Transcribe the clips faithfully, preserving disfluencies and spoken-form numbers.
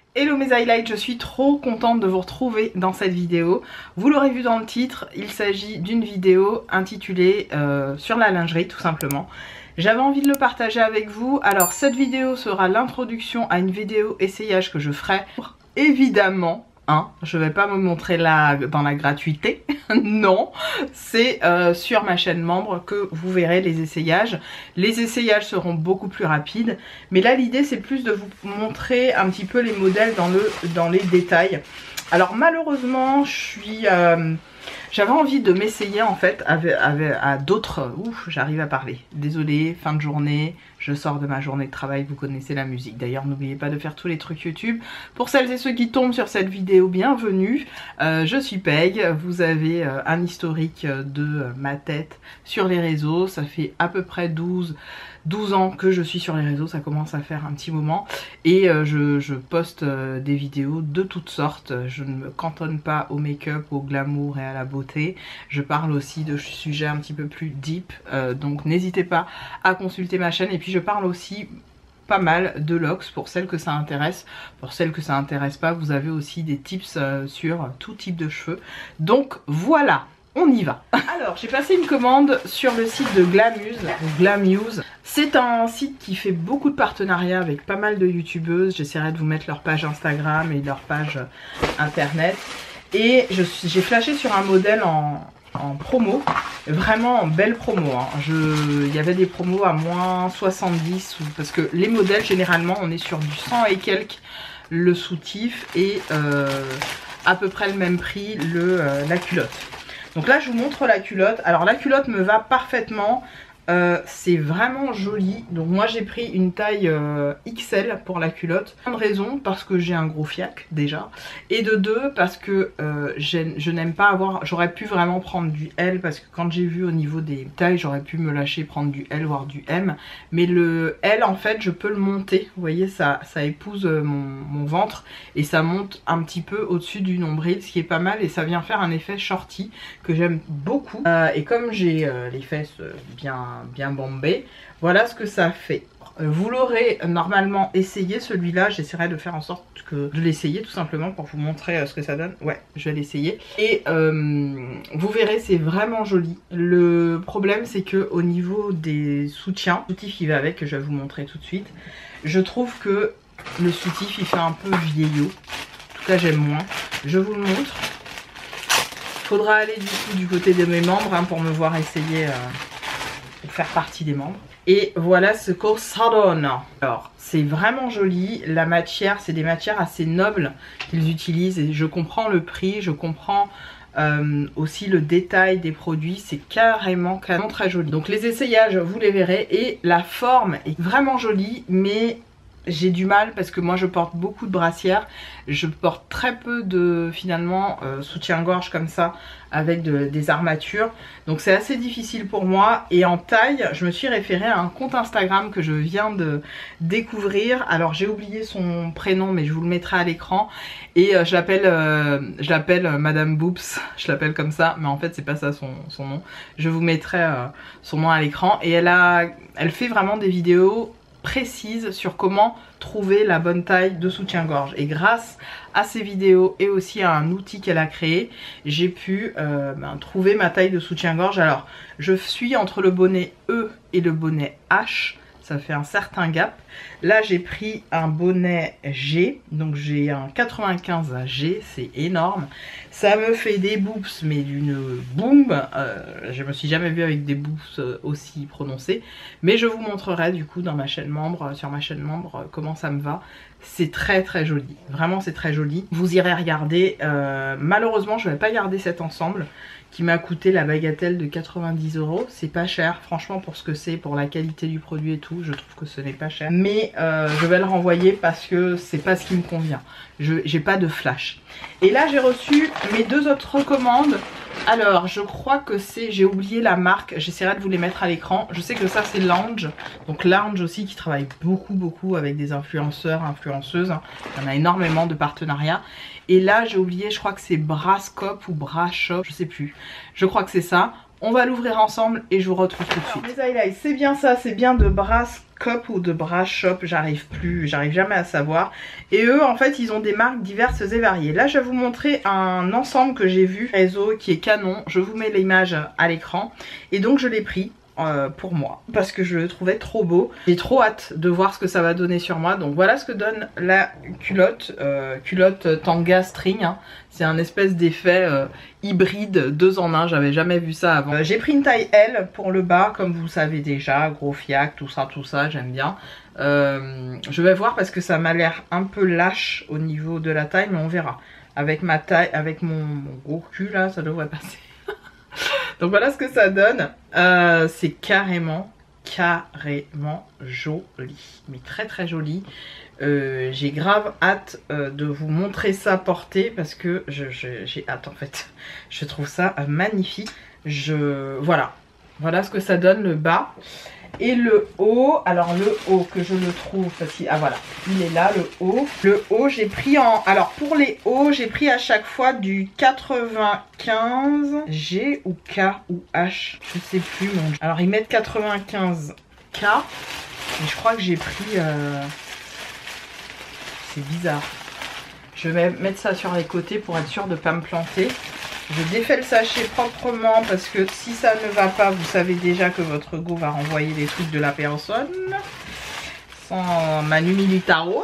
Hello mes highlights, je suis trop contente de vous retrouver dans cette vidéo. Vous l'aurez vu dans le titre, il s'agit d'une vidéo intitulée euh, sur la lingerie tout simplement. J'avais envie de le partager avec vous. Alors cette vidéo sera l'introduction à une vidéo essayage que je ferai. Évidemment, hein, je ne vais pas me montrer là dans la gratuité, non, c'est euh, sur ma chaîne membre que vous verrez les essayages. Les essayages seront beaucoup plus rapides, mais là l'idée c'est plus de vous montrer un petit peu les modèles dans, le, dans les détails. Alors malheureusement je suis... Euh, J'avais envie de m'essayer en fait avec, avec, à d'autres... Ouf, j'arrive à parler. Désolée, fin de journée, je sors de ma journée de travail, vous connaissez la musique. D'ailleurs, n'oubliez pas de faire tous les trucs YouTube. Pour celles et ceux qui tombent sur cette vidéo, bienvenue. Euh, je suis Peg, vous avez euh, un historique de euh, ma tête sur les réseaux. Ça fait à peu près douze... douze ans que je suis sur les réseaux, ça commence à faire un petit moment et euh, je, je poste euh, des vidéos de toutes sortes. Je ne me cantonne pas au make-up, au glamour et à la beauté. Je parle aussi de sujets un petit peu plus deep, euh, donc n'hésitez pas à consulter ma chaîne. Et puis je parle aussi pas mal de locks pour celles que ça intéresse. Pour celles que ça intéresse pas, vous avez aussi des tips euh, sur tout type de cheveux. Donc voilà, on y va. Alors j'ai passé une commande sur le site de Glamuse ou Glamuse. C'est un site qui fait beaucoup de partenariats avec pas mal de youtubeuses. J'essaierai de vous mettre leur page Instagram et leur page internet. Et j'ai flashé sur un modèle en, en promo, vraiment en belle promo. Hein. Je, il y avait des promos à moins soixante-dix, parce que les modèles généralement on est sur du cent et quelques le soutif et euh, à peu près le même prix le, euh, la culotte. Donc là je vous montre la culotte. Alors la culotte me va parfaitement, euh, c'est vraiment joli. Donc moi j'ai pris une taille euh, X L pour la culotte. Une raison, parce que j'ai un gros fiac déjà. Et de deux, parce que euh, je n'aime pas avoir... J'aurais pu vraiment prendre du L, parce que quand j'ai vu au niveau des tailles, j'aurais pu me lâcher prendre du L, voire du M. Mais le L en fait je peux le monter. Vous voyez, ça, ça épouse mon, mon ventre. Et ça monte un petit peu au-dessus du nombril, ce qui est pas mal. Et ça vient faire un effet shorty que j'aime beaucoup. Euh, et comme j'ai euh, les fesses bien... bien bombé, voilà ce que ça fait. Vous l'aurez normalement essayé celui-là, j'essaierai de faire en sorte que de l'essayer tout simplement pour vous montrer ce que ça donne. Ouais, je vais l'essayer et euh, vous verrez, c'est vraiment joli. Le problème c'est que au niveau des soutiens, le soutif qui va avec, que je vais vous montrer tout de suite, je trouve que le soutif il fait un peu vieillot. En tout cas j'aime moins. Je vous le montre. Faudra aller du coup du côté de mes membres hein, pour me voir essayer euh, pour faire partie des membres. Et voilà ce que ça donne. Alors c'est vraiment joli, la matière, c'est des matières assez nobles qu'ils utilisent et je comprends le prix, je comprends euh, aussi le détail des produits, c'est carrément, carrément très joli. Donc les essayages vous les verrez et la forme est vraiment jolie, mais j'ai du mal parce que moi je porte beaucoup de brassières, je porte très peu de finalement euh, soutien-gorge comme ça avec de, des armatures, donc c'est assez difficile pour moi. Et en taille je me suis référée à un compte Instagram que je viens de découvrir. Alors j'ai oublié son prénom mais je vous le mettrai à l'écran et euh, je l'appelle euh, je l'appelle euh, Madame Boops, je l'appelle comme ça mais en fait c'est pas ça son, son nom. Je vous mettrai euh, son nom à l'écran et elle a elle fait vraiment des vidéos précise sur comment trouver la bonne taille de soutien-gorge, et grâce à ces vidéos et aussi à un outil qu'elle a créé, j'ai pu euh, ben, trouver ma taille de soutien-gorge. Alors je suis entre le bonnet E et le bonnet H, ça fait un certain gap. Là j'ai pris un bonnet G, donc j'ai un quatre-vingt-quinze à G, c'est énorme. Ça me fait des boobs mais d'une boum, euh, je me suis jamais vue avec des boobs aussi prononcés. Mais je vous montrerai du coup dans ma chaîne membre, sur ma chaîne membre, comment ça me va. C'est très très joli, vraiment c'est très joli. Vous irez regarder, euh, malheureusement je vais pas garder cet ensemble qui m'a coûté la bagatelle de quatre-vingt-dix euros. C'est pas cher, franchement, pour ce que c'est, pour la qualité du produit et tout, je trouve que ce n'est pas cher. Mais euh, je vais le renvoyer parce que c'est pas ce qui me convient. Je j'ai pas de flash. Et là, j'ai reçu mes deux autres commandes. Alors, je crois que c'est... J'ai oublié la marque, j'essaierai de vous les mettre à l'écran. Je sais que ça, c'est Lounge. Donc Lounge aussi qui travaille beaucoup, beaucoup avec des influenceurs, influenceuses. Il y en a énormément de partenariats. Et là, j'ai oublié, je crois que c'est Brascope ou Brashop, je sais plus. Je crois que c'est ça. On va l'ouvrir ensemble et je vous retrouve tout de suite. Alors, les highlights, c'est bien ça, c'est bien de Brascop ou de Brashop, j'arrive plus, j'arrive jamais à savoir. Et eux, en fait, ils ont des marques diverses et variées. Là, je vais vous montrer un ensemble que j'ai vu réseau qui est canon. Je vous mets l'image à l'écran. Et donc, je l'ai pris. Euh, pour moi parce que je le trouvais trop beau. J'ai trop hâte de voir ce que ça va donner sur moi. Donc voilà ce que donne la culotte, euh, culotte tanga string, hein. C'est un espèce d'effet euh, hybride deux en un, j'avais jamais vu ça avant. Euh, j'ai pris une taille L pour le bas comme vous le savez déjà, gros fiac, tout ça tout ça, j'aime bien. Euh, je vais voir parce que ça m'a l'air un peu lâche au niveau de la taille, mais on verra. Avec ma taille, avec mon, mon gros cul là, ça devrait passer. Donc voilà ce que ça donne. Euh, c'est carrément, carrément joli. Mais très très joli. Euh, j'ai grave hâte euh, de vous montrer ça porté parce que je, je, j'ai hâte en fait. Je trouve ça euh, magnifique. Je, voilà. Voilà ce que ça donne le bas. Et le haut, alors le haut que je le trouve, parce que, ah voilà, il est là le haut. Le haut j'ai pris en, alors pour les hauts j'ai pris à chaque fois du quatre-vingt-quinze G ou K ou H, je sais plus mon Dieu. Alors ils mettent quatre-vingt-quinze K, mais je crois que j'ai pris, euh... c'est bizarre. Je vais mettre ça sur les côtés pour être sûr de ne pas me planter. Je défais le sachet proprement parce que si ça ne va pas, vous savez déjà que votre go va renvoyer les trucs de la personne. Sans Manu Militaros.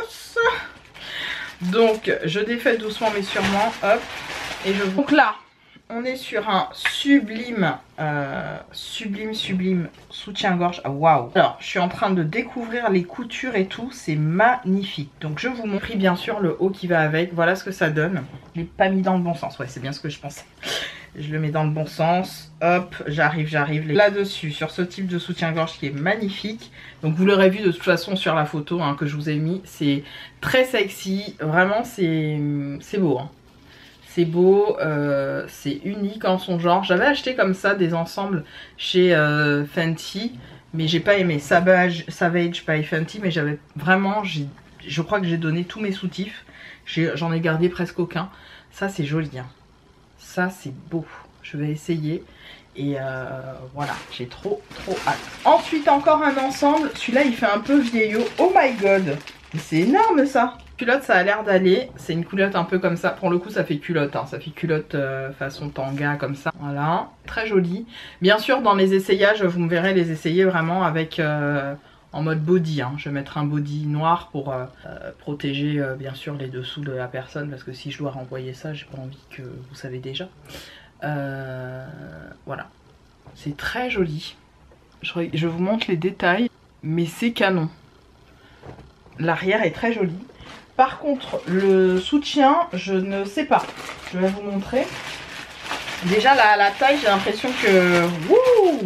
Donc, je défais doucement mais sûrement. Hop. Et je... Donc là, on est sur un sublime, euh, sublime, sublime soutien-gorge. Ah, waouh! Alors, je suis en train de découvrir les coutures et tout. C'est magnifique. Donc, je vous montre bien sûr le haut qui va avec. Voilà ce que ça donne. Je l'ai pas mis dans le bon sens. Ouais, c'est bien ce que je pensais. Je le mets dans le bon sens. Hop, j'arrive, j'arrive là-dessus sur ce type de soutien-gorge qui est magnifique. Donc, vous l'aurez vu de toute façon sur la photo hein, que je vous ai mis. C'est très sexy. Vraiment, c'est beau. Hein. C'est beau, euh, c'est unique en son genre. J'avais acheté comme ça des ensembles chez euh, Fenty, mais j'ai pas aimé. Savage, Savage by Fenty, mais j'avais vraiment, je crois que j'ai donné tous mes soutifs. J'en ai, ai gardé presque aucun. Ça c'est joli, hein. Ça c'est beau. Je vais essayer. Et euh, voilà, j'ai trop trop hâte. Ensuite encore un ensemble. Celui-là il fait un peu vieillot. Oh my god, c'est énorme ça. Culotte ça a l'air d'aller, c'est une culotte un peu comme ça, pour le coup ça fait culotte, hein. Ça fait culotte euh, façon tanga comme ça, voilà, très joli. Bien sûr dans mes essayages vous me verrez les essayer vraiment avec euh, en mode body, hein. Je vais mettre un body noir pour euh, euh, protéger euh, bien sûr les dessous de la personne, parce que si je dois renvoyer ça j'ai pas envie que vous savez déjà. Euh, voilà, c'est très joli, je, je vous montre les détails, mais c'est canon. L'arrière est très joli. Par contre, le soutien, je ne sais pas. Je vais vous montrer. Déjà, la, la taille, j'ai l'impression que... Wouh,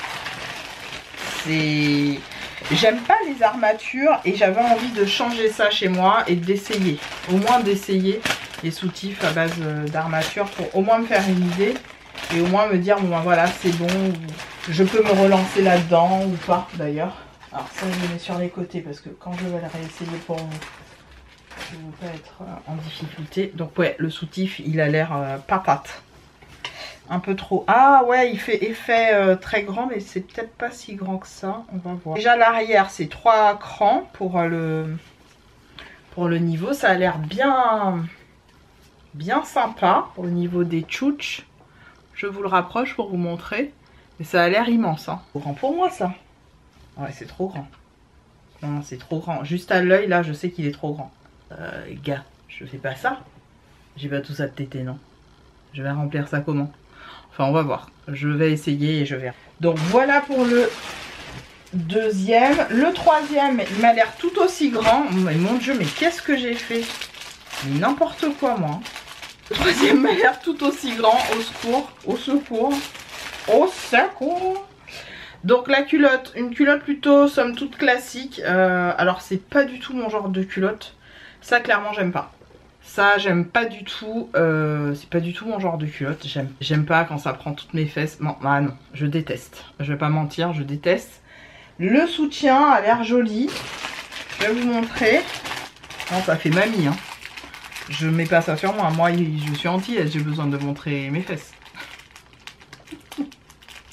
c'est... J'aime pas les armatures et j'avais envie de changer ça chez moi et d'essayer. Au moins d'essayer les soutifs à base d'armature pour au moins me faire une idée. Et au moins me dire, bon ben voilà, c'est bon. Je peux me relancer là-dedans ou pas d'ailleurs. Alors ça, je le mets sur les côtés parce que quand je vais le réessayer pour vous... je ne veux pas être en difficulté. Donc ouais, le soutif il a l'air euh, patate. Un peu trop. Ah ouais, il fait effet euh, très grand, mais c'est peut-être pas si grand que ça. On va voir. Déjà l'arrière c'est trois crans pour euh, le pour le niveau. Ça a l'air bien bien sympa au niveau des tchouches. Je vous le rapproche pour vous montrer. Mais ça a l'air immense. Hein. Trop grand pour moi ça. Ouais, c'est trop grand. Non, c'est trop grand. Juste à l'œil là, je sais qu'il est trop grand. Euh, gars, je fais pas ça. J'ai pas tout ça de tété, non. Je vais remplir ça comment? Enfin, on va voir. Je vais essayer et je verrai. Donc voilà pour le deuxième. Le troisième, il m'a l'air tout aussi grand. Mais mon Dieu, mais qu'est-ce que j'ai fait? Mais n'importe quoi, moi. Le troisième m'a l'air tout aussi grand. Au secours, au secours, au secours. Donc la culotte, une culotte plutôt somme toute classique. Euh, alors c'est pas du tout mon genre de culotte. Ça clairement j'aime pas. Ça j'aime pas du tout. Euh, c'est pas du tout mon genre de culotte. J'aime pas quand ça prend toutes mes fesses. Non, ah non, je déteste. Je vais pas mentir, je déteste. Le soutien a l'air joli. Je vais vous montrer. Non, ça fait mamie. Hein. Je mets pas ça sur moi. Moi je suis anti-aise, j'ai besoin de montrer mes fesses.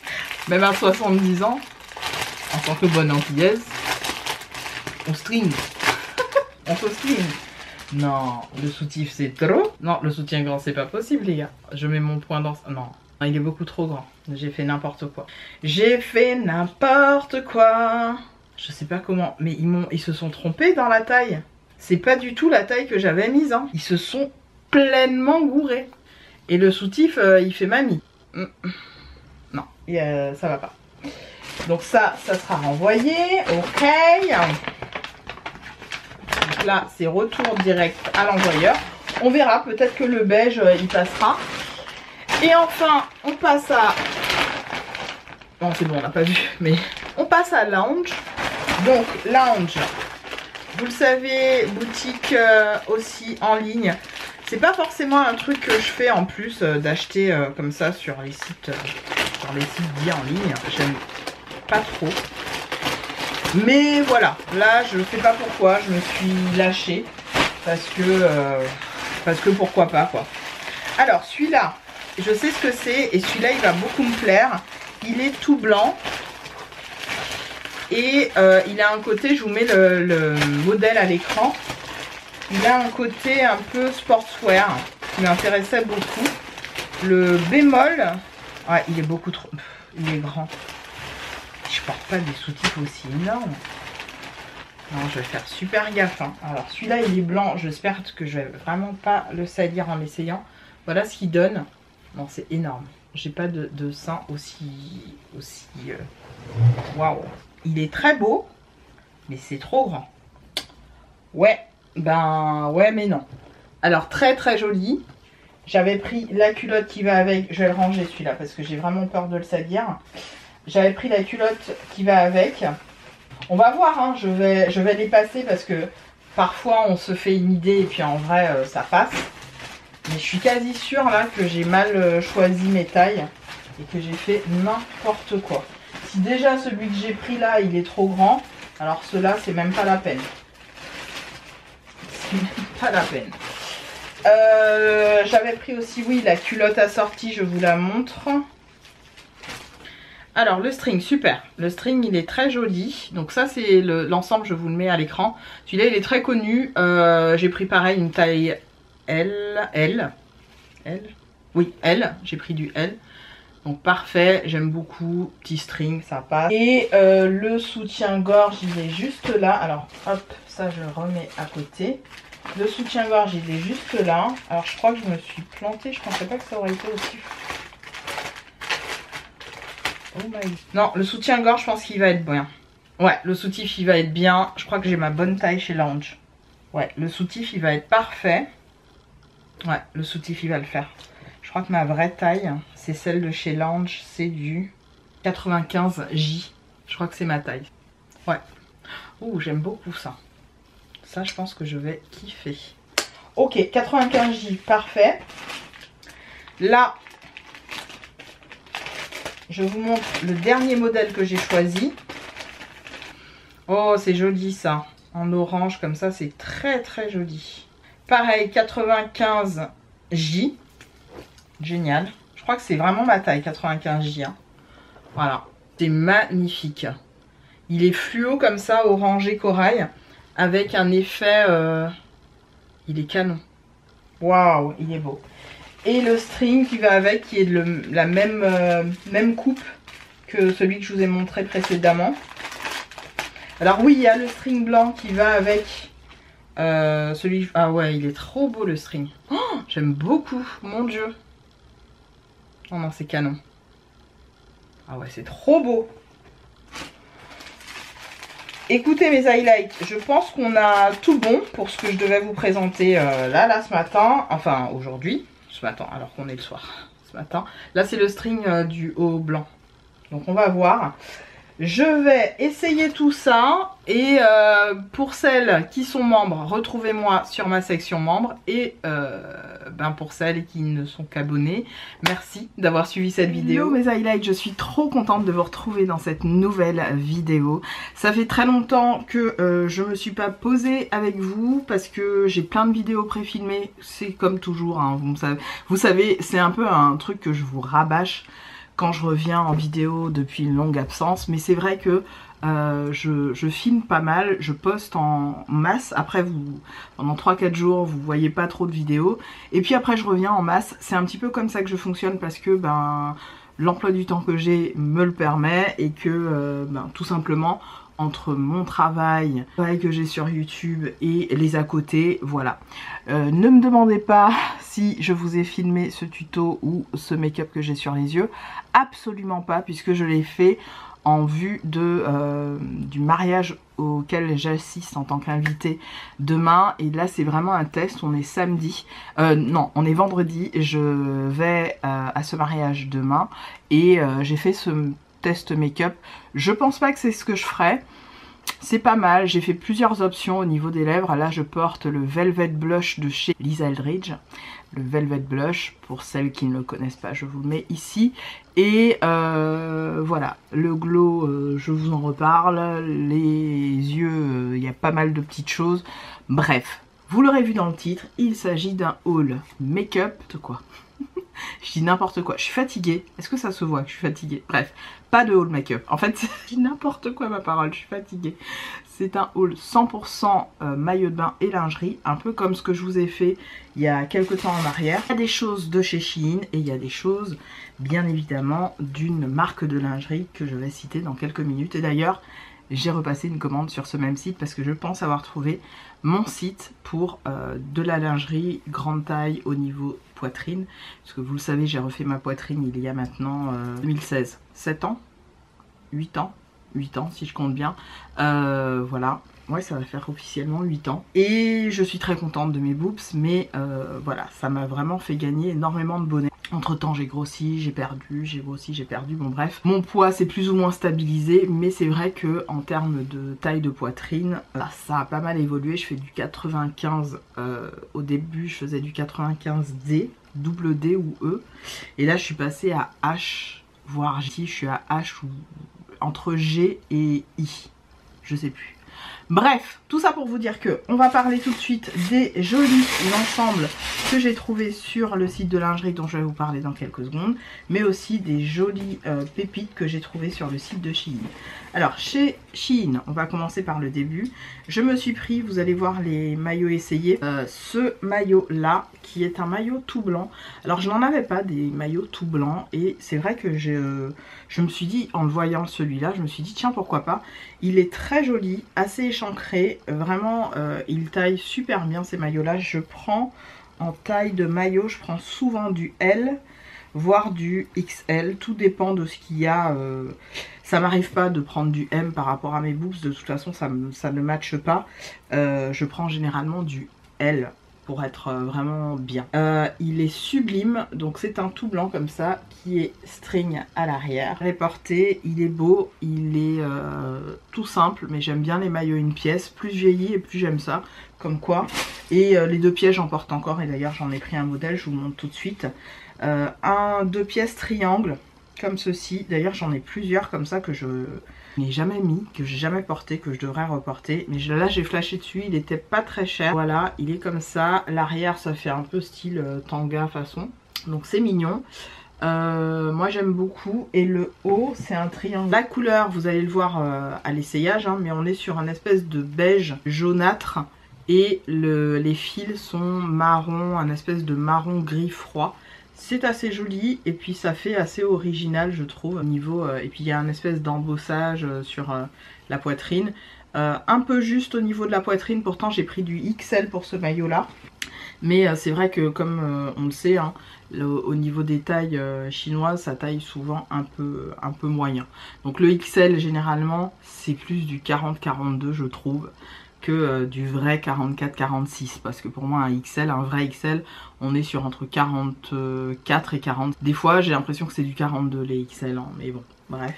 Même à soixante-dix ans, en tant que bonne antillaise, on string. On se string. Non, le soutif c'est trop. Non, le soutien-gorge c'est pas possible les gars. Je mets mon poing dans... Non, il est beaucoup trop grand. J'ai fait n'importe quoi. J'ai fait n'importe quoi. Je sais pas comment, mais ils, m'ont, ils se sont trompés dans la taille. C'est pas du tout la taille que j'avais mise. Hein. Ils se sont pleinement gourés. Et le soutif, euh, il fait mamie. Mm. Non, euh, ça va pas. Donc ça, ça sera renvoyé. Ok. Donc là, c'est retour direct à l'envoyeur. On verra, peut-être que le beige, euh, il passera. Et enfin, on passe à... Non, c'est bon, on n'a pas vu, mais... On passe à Lounge. Donc, Lounge, vous le savez, boutique euh, aussi en ligne. C'est pas forcément un truc que je fais en plus euh, d'acheter euh, comme ça sur les sites, euh, sur les sites dits en ligne. J'aime pas trop. Mais voilà, là, je sais pas pourquoi, je me suis lâchée. Parce que, euh, parce que pourquoi pas, quoi. Alors, celui-là, je sais ce que c'est et celui-là, il va beaucoup me plaire. Il est tout blanc. Et euh, il a un côté, je vous mets le, le modèle à l'écran. Il a un côté un peu sportswear qui m'intéressait beaucoup. Le bémol, ouais, il est beaucoup trop... Il est grand. Je porte pas des soutifs aussi énormes. Non, je vais faire super gaffe. Hein. Alors celui-là, il est blanc. J'espère que je vais vraiment pas le salir en l'essayant. Voilà ce qu'il donne. Non, c'est énorme. J'ai pas de, de sein aussi... aussi waouh. Wow. Il est très beau, mais c'est trop grand. Ouais, ben ouais, mais non. Alors, très très joli. J'avais pris la culotte qui va avec. Je vais le ranger celui-là parce que j'ai vraiment peur de le salir. J'avais pris la culotte qui va avec. On va voir, hein, je vais, je vais les passer parce que parfois on se fait une idée et puis en vrai euh, ça passe. Mais je suis quasi sûre là que j'ai mal euh, choisi mes tailles et que j'ai fait n'importe quoi. Si déjà celui que j'ai pris là il est trop grand, alors ceux-là c'est même pas la peine. C'est même pas la peine. Euh, J'avais pris aussi, oui, la culotte assortie, je vous la montre. Alors le string, super. Le string il est très joli. Donc ça c'est l'ensemble, le, je vous le mets à l'écran. Celui-là il est très connu. Euh, j'ai pris pareil une taille L. L. L. Oui, L. J'ai pris du L. Donc parfait, j'aime beaucoup, petit string, ça passe. Et euh, le soutien-gorge, il est juste là. Alors hop, ça je le remets à côté. Le soutien-gorge, il est juste là. Alors je crois que je me suis plantée, je pensais pas que ça aurait été aussi... Oh my... Non, le soutien-gorge, je pense qu'il va être bien. Ouais, le soutif, il va être bien. Je crois que j'ai ma bonne taille chez Lounge. Ouais, le soutif, il va être parfait. Ouais, le soutif, il va le faire. Je crois que ma vraie taille, c'est celle de chez Lounge, c'est du quatre-vingt-quinze J. Je crois que c'est ma taille. Ouais. Ouh, j'aime beaucoup ça. Ça, je pense que je vais kiffer. Ok, quatre-vingt-quinze J, parfait. Là, je vous montre le dernier modèle que j'ai choisi. Oh, c'est joli ça. En orange, comme ça, c'est très très joli. Pareil, quatre-vingt-quinze J. Génial. Je crois que c'est vraiment ma taille, quatre-vingt-quinze J. Hein. Voilà. C'est magnifique. Il est fluo comme ça, orangé corail. Avec un effet... Euh... Il est canon. Waouh, il est beau. Et le string qui va avec, qui est de le, la même, euh, même coupe que celui que je vous ai montré précédemment. Alors oui, il y a le string blanc qui va avec euh, celui... Ah ouais, il est trop beau le string. Oh, j'aime beaucoup, mon Dieu. Oh non, c'est canon. Ah ouais, c'est trop beau. Écoutez mes highlights, je pense qu'on a tout bon pour ce que je devais vous présenter euh, là, là, ce matin. Enfin, aujourd'hui. Ce matin, alors qu'on est le soir. Ce matin. Là, c'est le string euh, du haut blanc. Donc, on va voir. Je vais essayer tout ça. Et euh, pour celles qui sont membres, retrouvez-moi sur ma section membres. Et euh, ben pour celles qui ne sont qu'abonnées, merci d'avoir suivi cette vidéo. Hello mes highlights, je suis trop contente de vous retrouver dans cette nouvelle vidéo. Ça fait très longtemps que euh, je me suis pas posée avec vous parce que j'ai plein de vidéos préfilmées. C'est comme toujours, hein, vous savez, vous savez c'est un peu un truc que je vous rabâche quand je reviens en vidéo depuis une longue absence. Mais c'est vrai que euh, je, je filme pas mal, je poste en masse. Après, vous, pendant trois quatre jours, vous voyez pas trop de vidéos. Et puis après, je reviens en masse. C'est un petit peu comme ça que je fonctionne parce que ben, l'emploi du temps que j'ai me le permet et que euh, ben, tout simplement, entre mon travail, le travail que j'ai sur YouTube et les à côté, voilà. Euh, ne me demandez pas si je vous ai filmé ce tuto ou ce make-up que j'ai sur les yeux. Absolument pas, puisque je l'ai fait en vue de, euh, du mariage auquel j'assiste en tant qu'invitée demain. Et là, c'est vraiment un test. On est samedi. Euh, non, on est vendredi. Je vais euh, à ce mariage demain. Et euh, j'ai fait ce test make-up. Je pense pas que c'est ce que je ferai. C'est pas mal, j'ai fait plusieurs options au niveau des lèvres. Là je porte le Velvet Blush de chez Lisa Eldridge. Le Velvet Blush, pour celles qui ne le connaissent pas, je vous le mets ici. Et euh, voilà, le glow, euh, je vous en reparle. Les yeux, il euh, y a pas mal de petites choses. Bref, vous l'aurez vu dans le titre, il s'agit d'un haul make-up de quoi? Je dis n'importe quoi, je suis fatiguée. Est-ce que ça se voit que je suis fatiguée? Bref, pas de haul make-up. En fait, je dis n'importe quoi ma parole, je suis fatiguée. C'est un haul cent pour cent euh, maillot de bain et lingerie, un peu comme ce que je vous ai fait il y a quelques temps en arrière. Il y a des choses de chez Shein et il y a des choses, bien évidemment, d'une marque de lingerie que je vais citer dans quelques minutes. Et d'ailleurs, j'ai repassé une commande sur ce même site parce que je pense avoir trouvé mon site pour euh, de la lingerie grande taille au niveau poitrine. Parce que vous le savez, j'ai refait ma poitrine il y a maintenant euh, deux mille seize. sept ans, huit ans, huit ans si je compte bien. Euh, voilà, ouais, ça va faire officiellement huit ans. Et je suis très contente de mes boobs, mais euh, voilà, ça m'a vraiment fait gagner énormément de bonheur. Entre temps j'ai grossi, j'ai perdu, j'ai grossi, j'ai perdu, bon bref. Mon poids s'est plus ou moins stabilisé, mais c'est vrai que en termes de taille de poitrine, là, ça a pas mal évolué. Je fais du quatre-vingt-quinze, euh, au début je faisais du quatre-vingt-quinze D, double D ou E. Et là je suis passée à H, voire J, je suis à H ou entre G et I, je sais plus. Bref, tout ça pour vous dire que on va parler tout de suite des jolis ensembles que j'ai trouvé sur le site de lingerie dont je vais vous parler dans quelques secondes, mais aussi des jolies euh, pépites que j'ai trouvées sur le site de Shein. Alors chez Shein, on va commencer par le début. Je me suis pris, vous allez voir les maillots essayés, euh, ce maillot là qui est un maillot tout blanc. Alors je n'en avais pas des maillots tout blancs et c'est vrai que je, je me suis dit, en le voyant celui-là, je me suis dit tiens pourquoi pas. Il est très joli, assez échancré, vraiment euh, il taille super bien ces maillots là. Je prends en taille de maillot, je prends souvent du L, voire du X L, tout dépend de ce qu'il y a. Euh, ça m'arrive pas de prendre du M par rapport à mes boobs, de toute façon ça, me, ça ne matche pas. Euh, je prends généralement du L pour être vraiment bien. Euh, il est sublime, donc c'est un tout blanc comme ça qui est string à l'arrière. Réporté, il est beau, il est euh, tout simple, mais j'aime bien les maillots une pièce. Plus je vieillis et plus j'aime ça, comme quoi. Et euh, les deux pièces j'en porte encore et d'ailleurs j'en ai pris un modèle, je vous le montre tout de suite. Euh, un deux pièces triangle comme ceci, d'ailleurs j'en ai plusieurs comme ça que je n'ai jamais mis, que j'ai jamais porté, que je devrais reporter, mais je, là j'ai flashé dessus, il était pas très cher. Voilà, il est comme ça, l'arrière ça fait un peu style euh, tanga façon, donc c'est mignon. Euh, moi j'aime beaucoup, et le haut c'est un triangle. La couleur vous allez le voir euh, à l'essayage, hein, mais on est sur un espèce de beige jaunâtre et le, les fils sont marron, un espèce de marron gris froid. C'est assez joli et puis ça fait assez original je trouve au niveau euh, et puis il y a un espèce d'embossage euh, sur euh, la poitrine, euh, un peu juste au niveau de la poitrine. Pourtant j'ai pris du X L pour ce maillot là, mais euh, c'est vrai que comme euh, on le sait, hein, le, au niveau des tailles euh, chinoises ça taille souvent un peu, un peu moyen, donc le X L généralement c'est plus du quarante quarante-deux je trouve que euh, du vrai quarante-quatre quarante-six, parce que pour moi un X L, un vrai X L, on est sur entre quarante-quatre et quarante. Des fois j'ai l'impression que c'est du quarante-deux les X L, hein, mais bon, bref.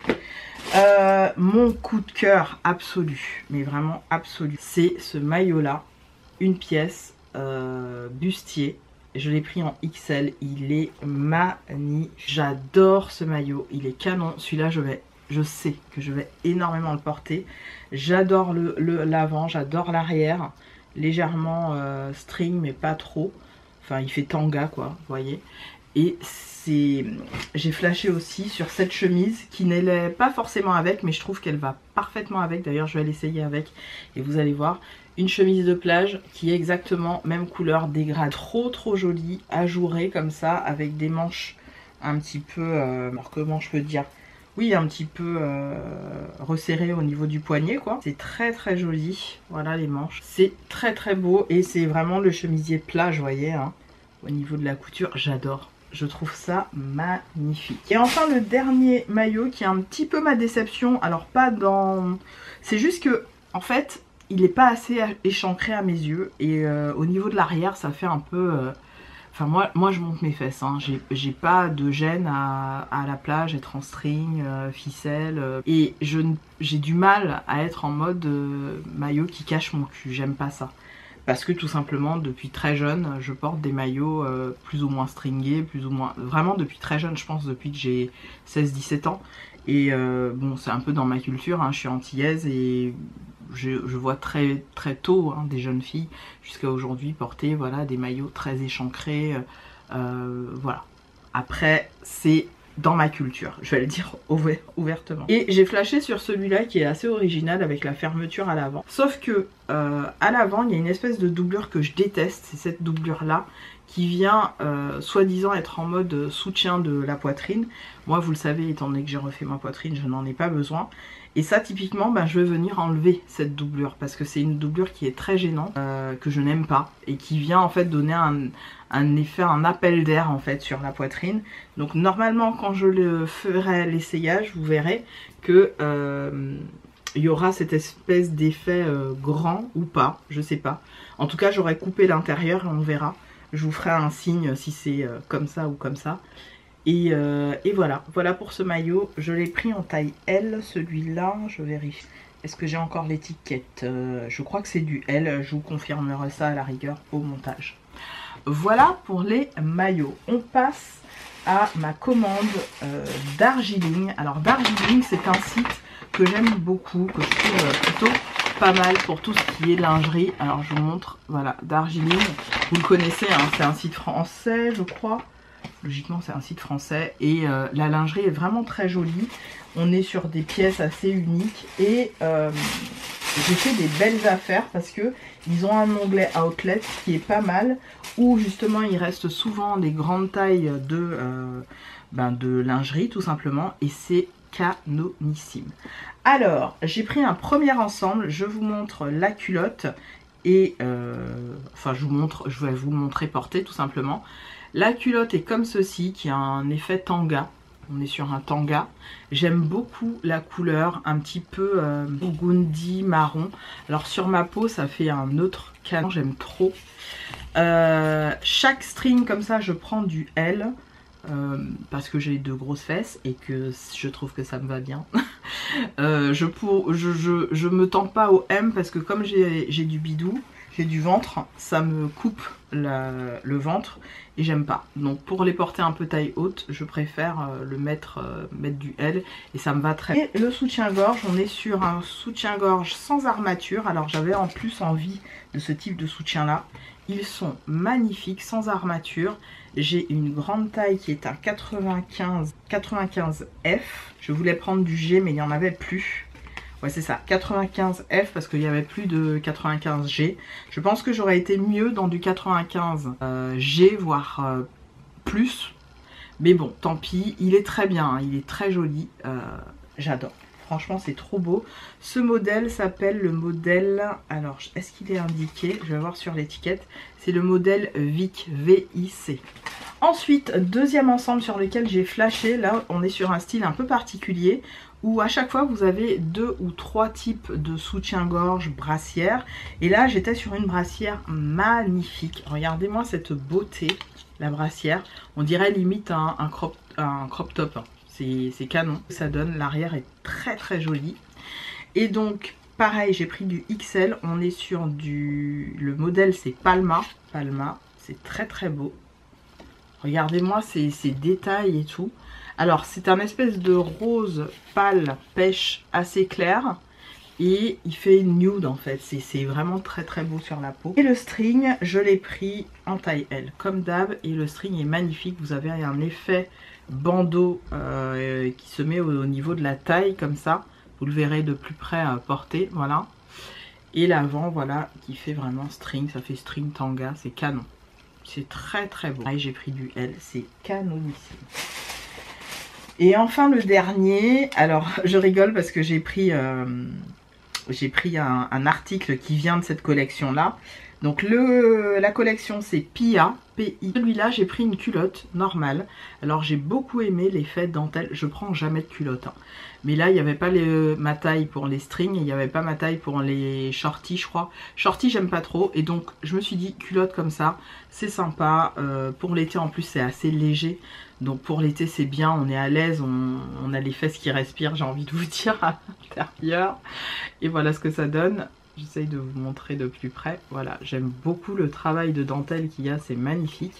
Euh, mon coup de cœur absolu, mais vraiment absolu, c'est ce maillot là, une pièce euh, bustier. Je l'ai pris en X L, il est magnifique. J'adore ce maillot, il est canon. Celui-là je vais Je sais que je vais énormément le porter. J'adore le, le, l'avant, j'adore l'arrière. Légèrement euh, string, mais pas trop. Enfin, il fait tanga, quoi, vous voyez. Et c'est, j'ai flashé aussi sur cette chemise qui n'est pas forcément avec, mais je trouve qu'elle va parfaitement avec. D'ailleurs je vais l'essayer avec et vous allez voir. Une chemise de plage qui est exactement même couleur dégradée. Trop trop jolie, ajourée comme ça, avec des manches un petit peu, euh, alors comment je peux dire, oui un petit peu euh, resserrées au niveau du poignet quoi. C'est très très joli, voilà les manches. C'est très très beau et c'est vraiment le chemisier plage, vous voyez, hein, au niveau de la couture, j'adore. Je trouve ça magnifique. Et enfin le dernier maillot qui est un petit peu ma déception, alors pas dans... C'est juste que, en fait, il n'est pas assez échancré à mes yeux. Et euh, au niveau de l'arrière, ça fait un peu... Euh... Enfin moi, moi je monte mes fesses, hein. J'ai pas de gêne à, à la plage, être en string, euh, ficelle. Euh, et j'ai du mal à être en mode euh, maillot qui cache mon cul, j'aime pas ça. Parce que tout simplement, depuis très jeune, je porte des maillots euh, plus ou moins stringés, plus ou moins... Vraiment depuis très jeune, je pense depuis que j'ai seize dix-sept ans. Et euh, bon, c'est un peu dans ma culture, hein, je suis antillaise et je, je vois très très tôt hein, des jeunes filles jusqu'à aujourd'hui porter voilà, des maillots très échancrés. Euh, voilà. Après, c'est... dans ma culture, je vais le dire ouvertement. Et j'ai flashé sur celui-là qui est assez original avec la fermeture à l'avant. Sauf que euh, à l'avant, il y a une espèce de doublure que je déteste, c'est cette doublure-là qui vient euh, soi-disant être en mode soutien de la poitrine. Moi, vous le savez, étant donné que j'ai refait ma poitrine, je n'en ai pas besoin. Et ça, typiquement, ben, je vais venir enlever cette doublure parce que c'est une doublure qui est très gênante, euh, que je n'aime pas et qui vient en fait donner un, un effet, un appel d'air en fait sur la poitrine. Donc normalement, quand je le ferai l'essayage, vous verrez que euh, il y aura cette espèce d'effet euh, grand ou pas, je sais pas. En tout cas, j'aurai coupé l'intérieur et on verra. Je vous ferai un signe si c'est euh, comme ça ou comme ça. Et, euh, et voilà, voilà pour ce maillot. Je l'ai pris en taille L, celui-là. Je vérifie. Est-ce que j'ai encore l'étiquette? euh, Je crois que c'est du L. Je vous confirmerai ça à la rigueur au montage. Voilà pour les maillots. On passe à ma commande euh, Darjeeling. Alors Darjeeling, c'est un site que j'aime beaucoup, que je trouve euh, plutôt pas mal pour tout ce qui est lingerie. Alors je vous montre, voilà, Darjeeling. Vous le connaissez, hein, c'est un site français, je crois. Logiquement, c'est un site français et euh, la lingerie est vraiment très jolie. On est sur des pièces assez uniques et euh, j'ai fait des belles affaires parce que ils ont un onglet outlet qui est pas mal où justement il reste souvent des grandes tailles de, euh, ben, de lingerie tout simplement et c'est canonissime. Alors, j'ai pris un premier ensemble. Je vous montre la culotte et euh, enfin je vous montre, je vais vous le montrer porté tout simplement. La culotte est comme ceci, qui a un effet tanga. On est sur un tanga. J'aime beaucoup la couleur, un petit peu euh, burgundy, marron. Alors sur ma peau, ça fait un autre canon, j'aime trop. Euh, chaque string comme ça, je prends du L. Euh, parce que j'ai de grosses fesses et que je trouve que ça me va bien. euh, je, pour, je, je, je me tends pas au M parce que comme j'ai du bidou, j'ai du ventre, ça me coupe la, le ventre et j'aime pas. Donc pour les porter un peu taille haute, je préfère euh, le mettre, euh, mettre du L et ça me va très bien. Et le soutien-gorge, on est sur un soutien-gorge sans armature. Alors j'avais en plus envie de ce type de soutien-là. Ils sont magnifiques, sans armature. J'ai une grande taille qui est un quatre-vingt-quinze F. Je voulais prendre du G mais il n'y en avait plus. Ouais c'est ça, quatre-vingt-quinze F parce qu'il n'y avait plus de quatre-vingt-quinze G. Je pense que j'aurais été mieux dans du quatre-vingt-quinze euh, G, voire euh, plus. Mais bon, tant pis, il est très bien, hein, il est très joli, euh, j'adore. Franchement, c'est trop beau. Ce modèle s'appelle le modèle... Alors, est-ce qu'il est indiqué? Je vais voir sur l'étiquette. C'est le modèle Vic, V I C. Ensuite, deuxième ensemble sur lequel j'ai flashé. Là, on est sur un style un peu particulier où à chaque fois, vous avez deux ou trois types de soutien-gorge, brassière. Et là, j'étais sur une brassière magnifique. Regardez-moi cette beauté, la brassière. On dirait limite un, un, crop, un crop top. C'est canon, ça donne, l'arrière est très très joli. Et donc pareil, j'ai pris du X L, on est sur du... Le modèle c'est Palma, Palma, c'est très très beau. Regardez-moi ces, ces détails et tout. Alors c'est un espèce de rose pâle pêche assez clair. et il fait nude en fait, c'est vraiment très très beau sur la peau. Et le string, je l'ai pris en taille L comme d'hab, et le string est magnifique. Vous avez un effet bandeau euh, qui se met au, au niveau de la taille comme ça, vous le verrez de plus près à porter, voilà. Et l'avant, voilà, qui fait vraiment string, ça fait string tanga, c'est canon. C'est très très beau. Et j'ai pris du L, c'est canonissime. Et enfin le dernier, alors je rigole parce que j'ai pris, euh, j'ai pris un, un article qui vient de cette collection là. Donc le, la collection c'est Pia, P I. Celui-là j'ai pris une culotte normale. Alors j'ai beaucoup aimé l'effet dentelle, je prends jamais de culotte. Hein. Mais là il n'y avait pas les, ma taille pour les strings, il n'y avait pas ma taille pour les shorties je crois. Shorties j'aime pas trop, et donc je me suis dit culotte comme ça, c'est sympa. Euh, pour l'été en plus c'est assez léger. Donc pour l'été c'est bien, on est à l'aise, on, on a les fesses qui respirent, j'ai envie de vous dire, à l'intérieur. Et voilà ce que ça donne. J'essaye de vous montrer de plus près. Voilà, j'aime beaucoup le travail de dentelle qu'il y a, c'est magnifique.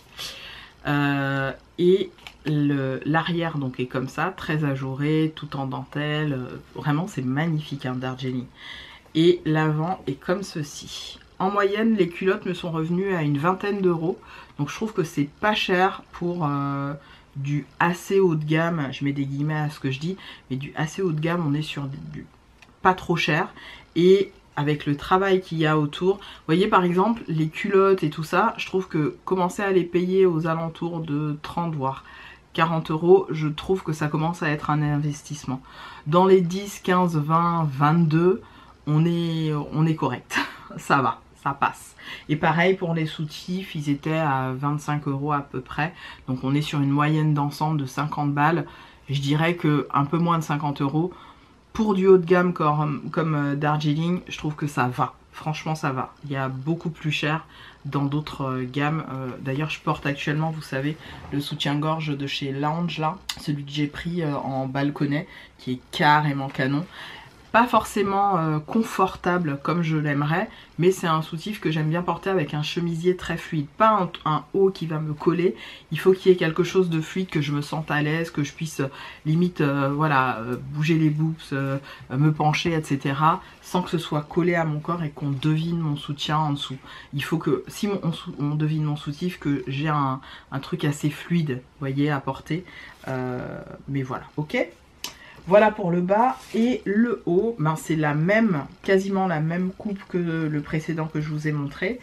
Euh, et l'arrière donc est comme ça, très ajouré, tout en dentelle. Vraiment c'est magnifique hein, Darjeeling. Et l'avant est comme ceci. En moyenne, les culottes me sont revenues à une vingtaine d'euros. Donc je trouve que c'est pas cher pour euh, du assez haut de gamme. Je mets des guillemets à ce que je dis. Mais du assez haut de gamme, on est sur du, du pas trop cher. Et avec le travail qu'il y a autour. Vous voyez par exemple les culottes et tout ça, je trouve que commencer à les payer aux alentours de trente voire quarante euros, je trouve que ça commence à être un investissement. Dans les dix, quinze, vingt, vingt-deux, on est, on est correct. Ça va, ça passe. Et pareil pour les soutifs, ils étaient à vingt-cinq euros à peu près. Donc on est sur une moyenne d'ensemble de cinquante balles. Je dirais que un peu moins de cinquante euros. Pour du haut de gamme comme, comme Darjeeling, je trouve que ça va. Franchement, ça va. Il y a beaucoup plus cher dans d'autres euh, gammes. Euh, D'ailleurs, je porte actuellement, vous savez, le soutien-gorge de chez Lounge, là. Celui que j'ai pris euh, en balconnet, qui est carrément canon. Pas forcément euh, confortable comme je l'aimerais, mais c'est un soutif que j'aime bien porter avec un chemisier très fluide. Pas un, un haut qui va me coller, il faut qu'il y ait quelque chose de fluide, que je me sente à l'aise, que je puisse euh, limite euh, voilà, euh, bouger les boobs, euh, me pencher, et cetera. Sans que ce soit collé à mon corps et qu'on devine mon soutien en dessous. Il faut que, si on, on devine mon soutif, que j'ai un, un truc assez fluide, vous voyez, à porter. Euh, mais voilà, ok ? Voilà pour le bas. Et le haut, ben c'est la même, quasiment la même coupe que le précédent que je vous ai montré.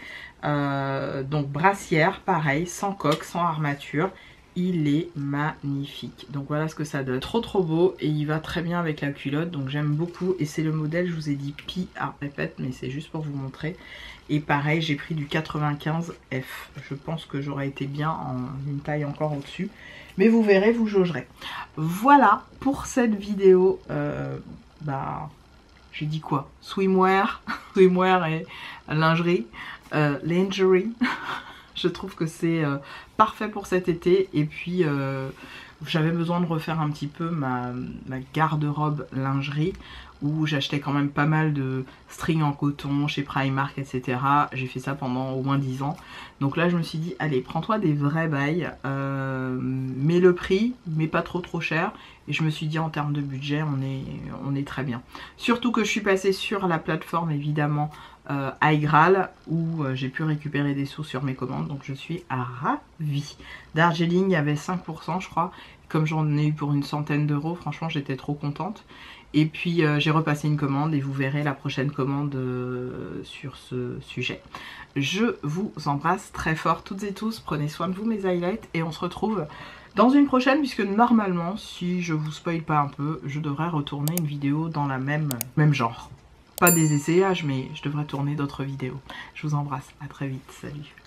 Euh, donc brassière, pareil, sans coque, sans armature. Il est magnifique. Donc voilà ce que ça donne. Trop trop beau, et il va très bien avec la culotte. Donc j'aime beaucoup. Et c'est le modèle, je vous ai dit Pi, ah répète, mais c'est juste pour vous montrer. Et pareil, j'ai pris du quatre-vingt-quinze F. Je pense que j'aurais été bien en une taille encore au-dessus. Mais vous verrez, vous jaugerez. Voilà pour cette vidéo. Euh, bah, j'ai dit quoi? Swimwear, swimwear et lingerie. Euh, lingerie. Je trouve que c'est euh, parfait pour cet été. Et puis, euh, j'avais besoin de refaire un petit peu ma, ma garde-robe lingerie, où j'achetais quand même pas mal de string en coton chez Primark, et cetera. J'ai fait ça pendant au moins dix ans. Donc là, je me suis dit, allez, prends-toi des vrais bails, euh, mets le prix, mais pas trop trop cher. Et je me suis dit, en termes de budget, on est, on est très bien. Surtout que je suis passée sur la plateforme, évidemment, euh, iGraal, où euh, j'ai pu récupérer des sous sur mes commandes. Donc je suis ravie. Darjeeling, il y avait cinq pour cent, je crois. Comme j'en ai eu pour une centaine d'euros, franchement, j'étais trop contente. Et puis euh, j'ai repassé une commande et vous verrez la prochaine commande euh, sur ce sujet. Je vous embrasse très fort toutes et tous. Prenez soin de vous mes highlights, et on se retrouve dans une prochaine, puisque normalement, si je vous spoil pas un peu, je devrais retourner une vidéo dans la même, même genre. Pas des essayages, mais je devrais tourner d'autres vidéos. Je vous embrasse, à très vite, salut.